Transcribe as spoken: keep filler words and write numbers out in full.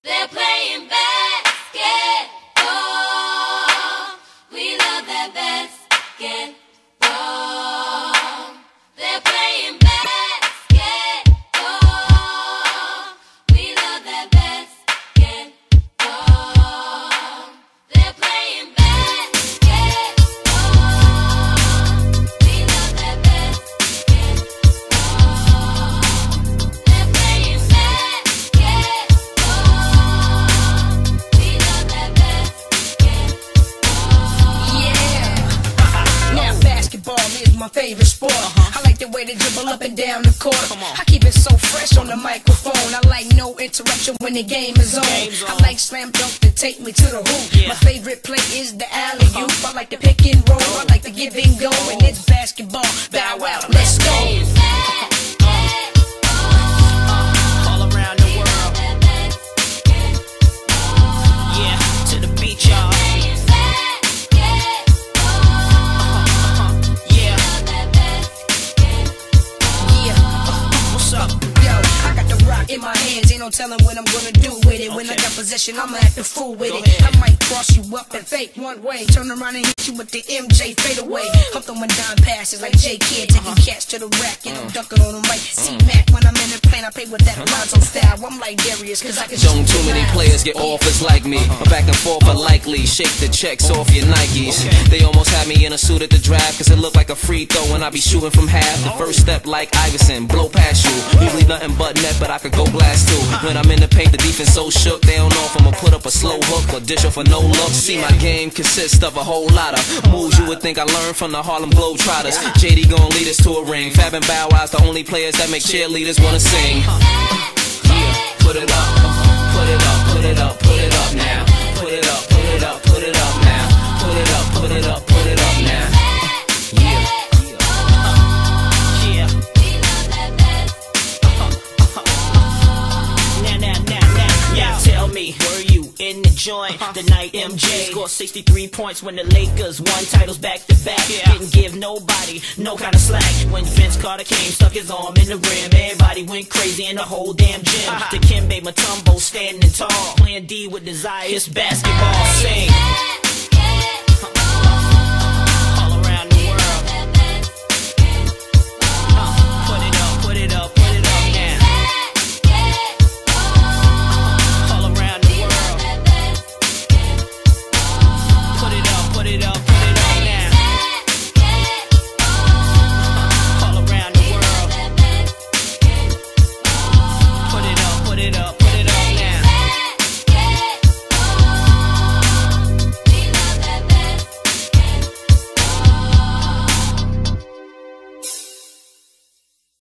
They're playing basketball. We love that basketball. They're playing basketball. We love that basketball. They're playing basketball. We love that basketball. They're playing basketball. We love that basketball. Yeah. Now basketball is my favorite sport. I like the way they dribble up and down the court. I keep it so fresh on the microphone. I like no interruption when the game is on. I like slam dunk to take me to the hoop. My favorite play is the alley-oop. I like the pick and roll. I like the give and go. And it's basketball. Bow wow, let's go. All around the world. Yeah, to the beach, y'all. Yeah. Yeah. What's up? Yo, I got the rock in my hands. Ain't no telling what I'm gonna do with it. When I got possession, I'ma act a fool with it. I might cross you up and fake one way. Turn around and hit you with the M J fadeaway. I'm throwing down passes like J Kidd, taking cats to the rack and I'm dunking on them like C-Mac. When I'm in the plane, I play with that Lonzo style. I'm like Darius, cause I can Don't shoot too many miles. players get offers like me. I'm back and forth are likely. Shake the checks off your Nikes. They almost had me in a suit at the draft, cause it looked like a free throw when I be shooting from half. The first step like Iverson, blow past you. Usually nothing but net, but I could go blast too. When I'm in the paint, the defense so shook, they don't know if I'ma put up a slow hook or dish off for no look. See, my game consists of a whole lot of moves you would think I learned from the Harlem Globetrotters. J D gon' lead us to a ring. Fab and Bow Wow's the only players that make cheerleaders wanna sing. Yeah, put it up, put it up, put it up, put it up now. Put it up, put it up, put it up now. Put it up, put it up, put it up now. Yeah. Yeah. Now, now, now, now, now, tell me, were you in the joint the night M J scored sixty-three points when the Lakers won titles back to back? Didn't give nobody no kind of slack. When Vince Carter came, stuck his arm in the rim, everybody went crazy in the whole damn gym. Dikembe Mutombo standing tall, playing D with desire. It's basketball. Sing.